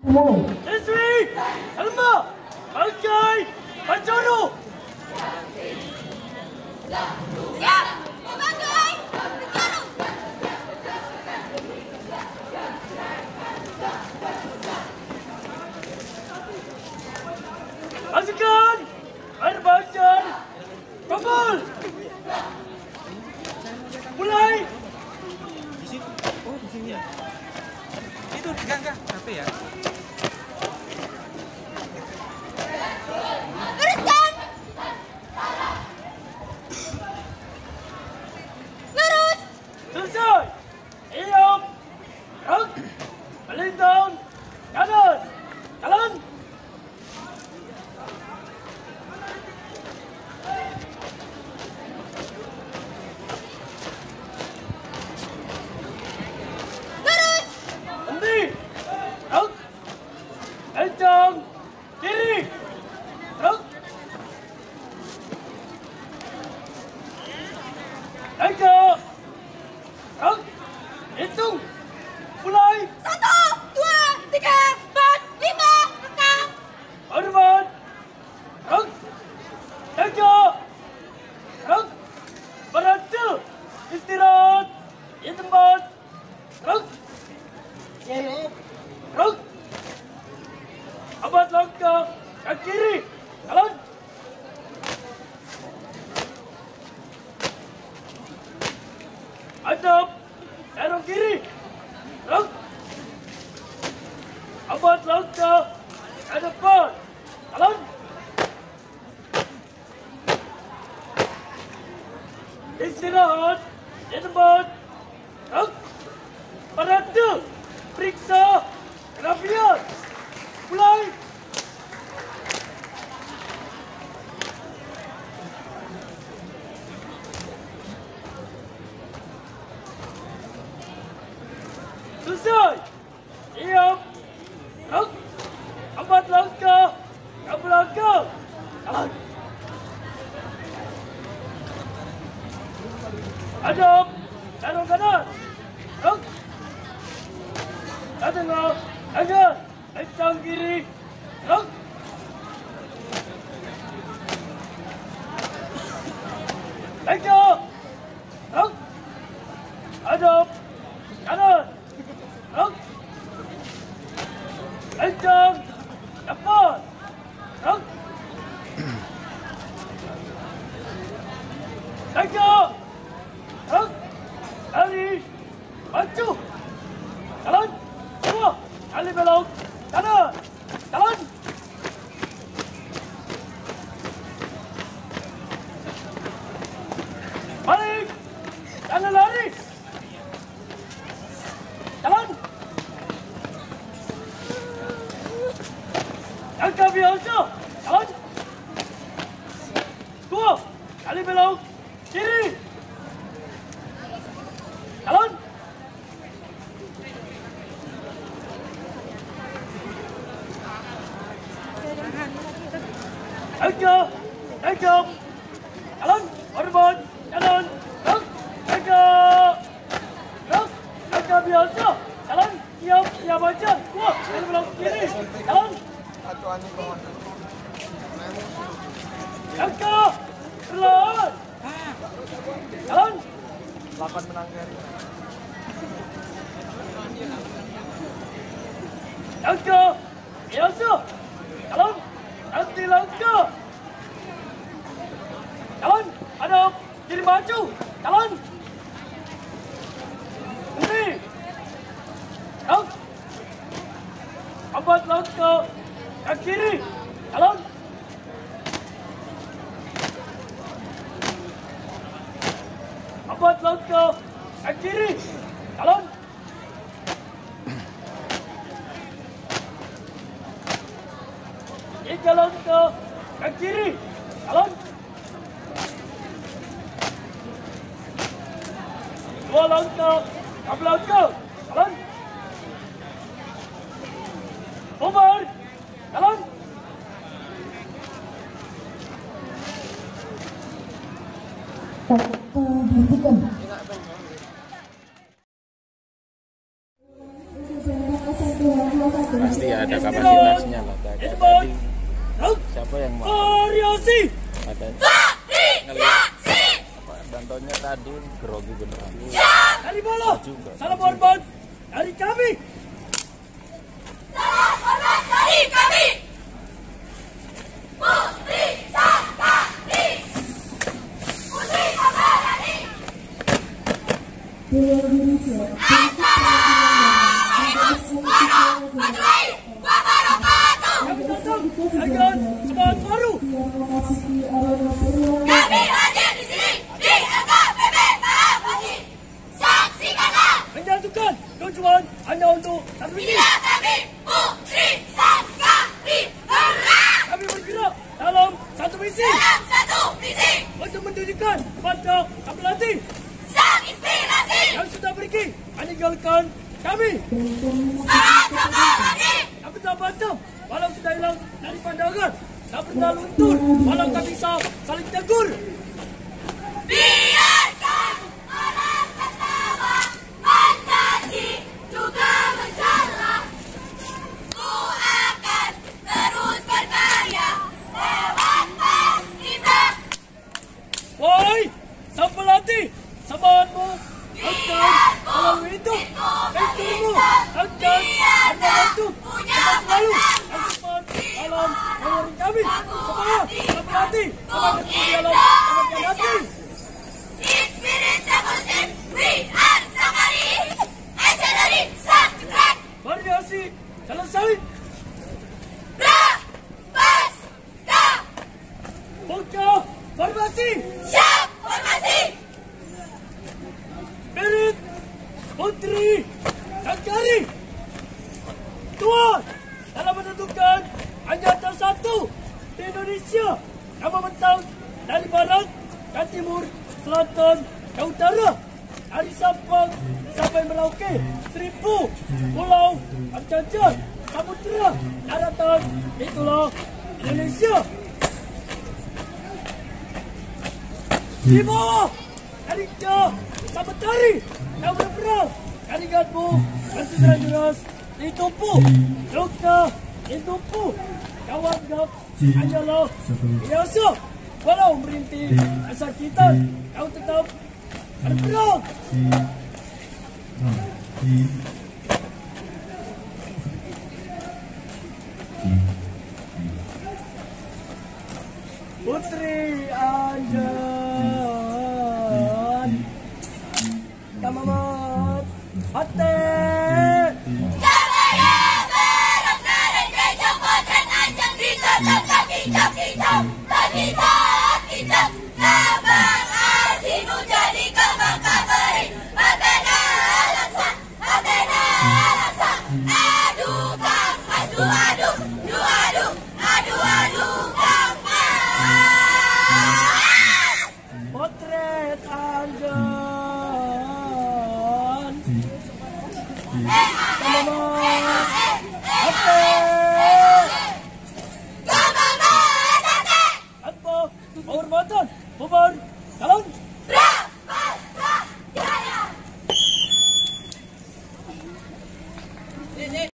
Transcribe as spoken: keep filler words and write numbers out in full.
Siswi, Salma, Bangkai, Pancono. Siap, Bangkai, Pancono. Pasukan, air banjar, kumpul. Mulai. Di situ. Oh, di sini ya. Itu enggak enggak, capek ya. Luruskan. Lurus. Selesai. Diam. Gerak. Melintang. Kanan. Jalan. Lurus. Berhenti. Gerak. Kencang. Kiri. Gerak. Tegak. Gerak. Hitung. Mulai. Satu, dua, tiga, empat, lima, rekam. Hormat. Gerak. Tegak. Gerak. Berhenti. Istirahat. Di tempat. Gerak. Gerak. Abad langkah. Ke kiri. Jalan. Hadap. Serong kiri. Gerak. Abad langkah. Ke depan. Jalan. Istirahat. Di tempat. Gerak. Berhenti. Periksa. Kerapian. Mulai. Selesai. Diam. Gerak. Empat langkah. Ke belakang. Jalan. Hadap. Serong kanan. Gerak. Ke tengah. Kanan. Kencang kiri. Gerak. Tegak. Gerak. Hadap. Kanan. Gerak. Kencang. Depan. Gerak. Tegak. Gerak. Lari. Maju. Jalan. Dua. Kali belok. Kanan. Jalan. Balik. Jangan lari. Jalan. Langkah biasa. Jalan. Dua. Kali belok. Kiri. Jalan. Tegak. Tegak. Jalan. Hormat. Jalan. Gerak. Tegak. Gerak. Langkah biasa. Jalan. Diam. Diam aja. Dua. Kali belok kiri. Jalan. Langkah. Perlahan. Jalan. delapan menanggar. Langkah. Biasa. Jalan. Nanti langkah. Jalan. Hadap. Kiri maju. Jalan. Berhenti. Gerak. Empat langkah. Ke kiri. Jalan. Empat langkah. Ke kiri. Jalan. Tiga langkah. Ke kiri. Jalan. Dua langkah. Ke belakang. Jalan. Bubar. Jalan. Hentikan. Pasti ya. ada kapasitasnya lah. Kayak tadi Ruk. siapa yang mau Variasi. ada Variasi. apa bantuannya tadi grogi beneran. Dari bola. Salam hormat dari kami. Salam hormat dari kami. Putri Sangkari. Putri Sangkari. Assalamualaikum warahmatullahi wabarakatuh. Kami datang dengan semangat baru. Kami hadir di sini di L K P P Mahabogi. Saksikanlah. Menyatukan tujuan hanya untuk satu ini. Bila kami Putri Sangkari. Hurra. Kami bergerak dalam satu misi Dalam satu misi. untuk menunjukkan kepada sang pelatih Sang inspirasi. yang sudah pergi meninggalkan kami. Salam Sangkari. Kami tak bantam walau sudah hilang dari pandangan. Tak pernah luntur walau tak bisa saling tegur. Biarkan orang tertawa, mencaci, juga mencela. Ku akan terus berkarya lewat kita. Wahai sang pelatih, semangatmu akan selalu hidup. Pintumu akan membantu kita selalu dan cepat dalam mengiring kami. Semangat sang pelatih, semangat di dalam kemenangan hati. In spirit revolution, we are Sangkari. Engineering Sanctuary. Variasi selesai. Lepas, dah, Buka formasi. siap formasi. Spirit Putri Sangkari. Tuan, dalam menentukan hanya ada satu di Indonesia yang membentang dari barat dan timur, selatan dan utara, dari Sabang sampai Merauke, seribu pulau terjajah, samudera, daratan, itulah Indonesia. Di bawah Karinga Sabatari yang berperang, keringatmu dan deras ditumpu, luka ditumpu, kawan gap hanyalah biasa. Walau merintih kesakitan, kau tetap berperang. Putri Anjali.